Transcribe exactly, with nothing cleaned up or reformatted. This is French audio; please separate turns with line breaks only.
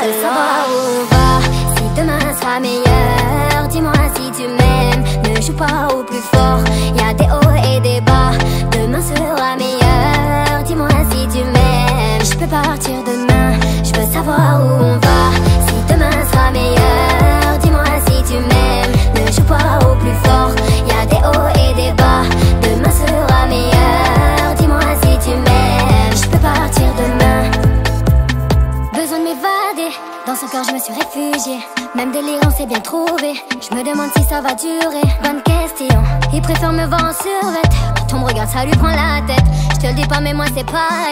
veux savoir où on va, si demain sera meilleur. Dis-moi si tu m'aimes, ne joue pas au plus fort. Y'a des hauts et des bas, demain sera meilleur. Dis-moi si tu m'aimes, je peux partir demain. Je veux savoir où on va, si demain sera meilleur. Dis-moi si tu m'aimes, ne joue pas au plus fort. Y'a des hauts et des bas, demain sera meilleur. Dis-moi si tu m'aimes, je peux partir demain. Besoin de m'évader, dans son cœur je me suis réfugiée. Même délire on s'est bien trouvé, je me demande si ça va durer. Bonne question, il préfère me voir en survêt. Quand on me regarde ça lui prend la tête. Je te le dis pas mais moi c'est pas